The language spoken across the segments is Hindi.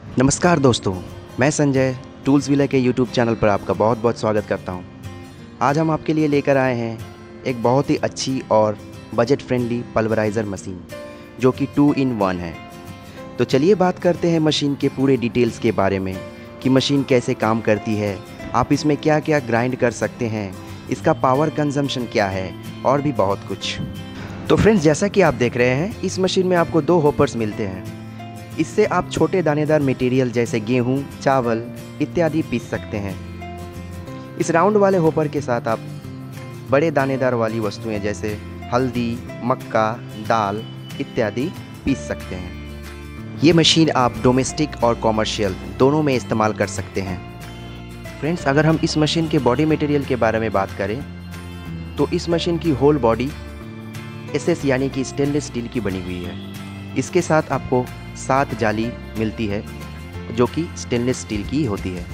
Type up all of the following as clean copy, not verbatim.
नमस्कार दोस्तों, मैं संजय टूल्स व्हीलर के यूट्यूब चैनल पर आपका बहुत बहुत स्वागत करता हूं। आज हम आपके लिए लेकर आए हैं एक बहुत ही अच्छी और बजट फ्रेंडली पल्वराइज़र मशीन जो कि 2 in 1 है। तो चलिए बात करते हैं मशीन के पूरे डिटेल्स के बारे में कि मशीन कैसे काम करती है, आप इसमें क्या क्या ग्राइंड कर सकते हैं, इसका पावर कंजम्पशन क्या है और भी बहुत कुछ। तो फ्रेंड्स, जैसा कि आप देख रहे हैं, इस मशीन में आपको 2 होपर्स मिलते हैं। इससे आप छोटे दानेदार मटेरियल जैसे गेहूं, चावल इत्यादि पीस सकते हैं। इस राउंड वाले होपर के साथ आप बड़े दानेदार वाली वस्तुएं जैसे हल्दी, मक्का, दाल इत्यादि पीस सकते हैं। ये मशीन आप डोमेस्टिक और कॉमर्शियल दोनों में इस्तेमाल कर सकते हैं। फ्रेंड्स, अगर हम इस मशीन के बॉडी मटेरियल के बारे में बात करें तो इस मशीन की होल बॉडी एसएस यानी कि स्टेनलेस स्टील की बनी हुई है। इसके साथ आपको 7 जाली मिलती है जो कि स्टेनलेस स्टील की होती है।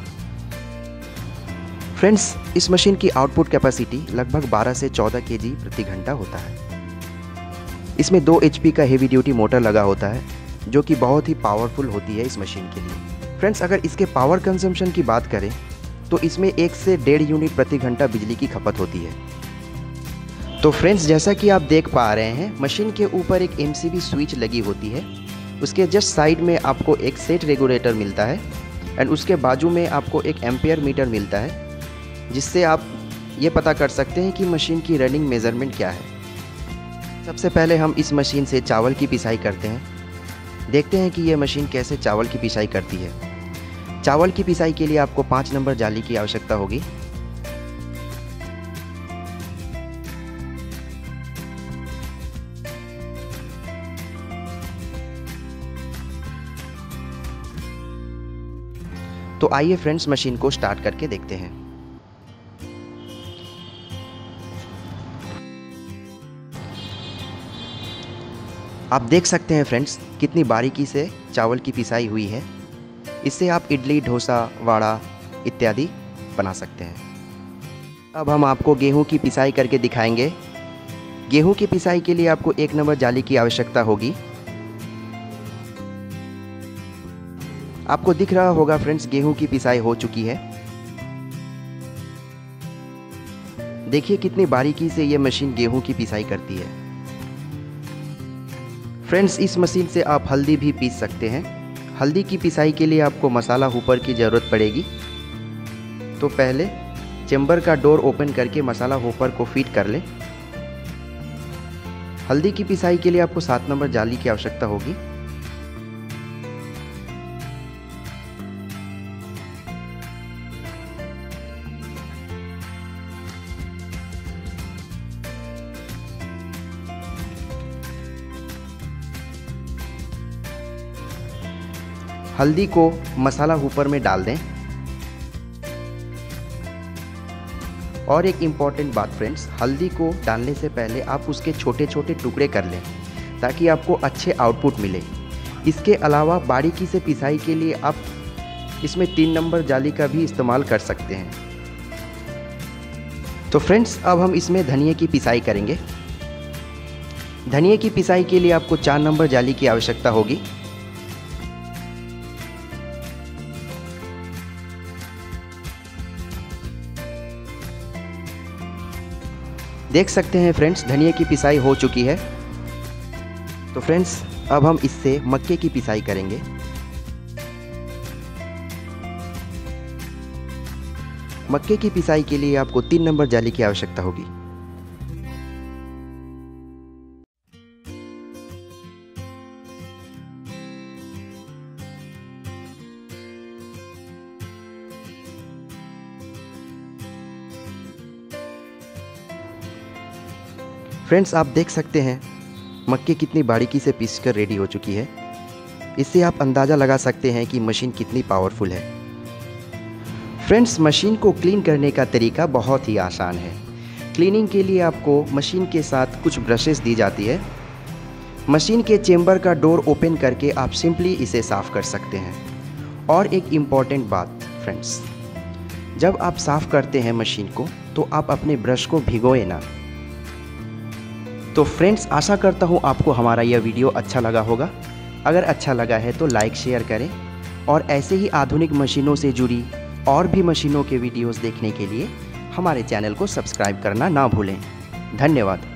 फ्रेंड्स, इस मशीन की आउटपुट कैपेसिटी लगभग 12 से 14 केजी प्रति घंटा होता है। इसमें 2 HP का हेवी ड्यूटी मोटर लगा होता है जो कि बहुत ही पावरफुल होती है इस मशीन के लिए। फ्रेंड्स, अगर इसके पावर कंजम्पशन की बात करें तो इसमें 1 से 1.5 यूनिट प्रति घंटा बिजली की खपत होती है। तो फ्रेंड्स, जैसा कि आप देख पा रहे हैं, मशीन के ऊपर एक MCB स्विच लगी होती है। उसके जस्ट साइड में आपको एक सेट रेगुलेटर मिलता है एंड उसके बाजू में आपको एक एम्पियर मीटर मिलता है, जिससे आप ये पता कर सकते हैं कि मशीन की रनिंग मेज़रमेंट क्या है। सबसे पहले हम इस मशीन से चावल की पिसाई करते हैं। देखते हैं कि ये मशीन कैसे चावल की पिसाई करती है। चावल की पिसाई के लिए आपको 5 नंबर जाली की आवश्यकता होगी। तो आइए फ्रेंड्स, मशीन को स्टार्ट करके देखते हैं। आप देख सकते हैं फ्रेंड्स, कितनी बारीकी से चावल की पिसाई हुई है। इससे आप इडली, डोसा, वड़ा इत्यादि बना सकते हैं। अब हम आपको गेहूं की पिसाई करके दिखाएंगे। गेहूं की पिसाई के लिए आपको 1 नंबर जाली की आवश्यकता होगी। आपको दिख रहा होगा फ्रेंड्स, गेहूं की पिसाई हो चुकी है। देखिए कितनी बारीकी से ये मशीन गेहूं की पिसाई करती है। फ्रेंड्स, इस मशीन से आप हल्दी भी पीस सकते हैं। हल्दी की पिसाई के लिए आपको मसाला हुपर की ज़रूरत पड़ेगी। तो पहले चेंबर का डोर ओपन करके मसाला हुपर को फीड कर लें। हल्दी की पिसाई के लिए आपको 7 नंबर जाली की आवश्यकता होगी। हल्दी को मसाला हुपर में डाल दें। और एक इम्पॉर्टेंट बात फ्रेंड्स, हल्दी को डालने से पहले आप उसके छोटे छोटे टुकड़े कर लें ताकि आपको अच्छे आउटपुट मिले। इसके अलावा बारीकी से पिसाई के लिए आप इसमें 3 नंबर जाली का भी इस्तेमाल कर सकते हैं। तो फ्रेंड्स, अब हम इसमें धनिया की पिसाई करेंगे। धनिया की पिसाई के लिए आपको 4 नंबर जाली की आवश्यकता होगी। देख सकते हैं फ्रेंड्स, धनिया की पिसाई हो चुकी है। तो फ्रेंड्स, अब हम इससे मक्के की पिसाई करेंगे। मक्के की पिसाई के लिए आपको 3 नंबर जाली की आवश्यकता होगी। फ्रेंड्स, आप देख सकते हैं मक्के कितनी बारीकी से पीसकर रेडी हो चुकी है। इससे आप अंदाज़ा लगा सकते हैं कि मशीन कितनी पावरफुल है। फ्रेंड्स, मशीन को क्लीन करने का तरीका बहुत ही आसान है। क्लीनिंग के लिए आपको मशीन के साथ कुछ ब्रशेस दी जाती है। मशीन के चेंबर का डोर ओपन करके आप सिंपली इसे साफ़ कर सकते हैं। और एक इम्पॉर्टेंट बात फ्रेंड्स, जब आप साफ़ करते हैं मशीन को तो आप अपने ब्रश को भिगोए ना। तो फ्रेंड्स, आशा करता हूँ आपको हमारा यह वीडियो अच्छा लगा होगा। अगर अच्छा लगा है तो लाइक शेयर करें और ऐसे ही आधुनिक मशीनों से जुड़ी और भी मशीनों के वीडियोस देखने के लिए हमारे चैनल को सब्सक्राइब करना ना भूलें। धन्यवाद।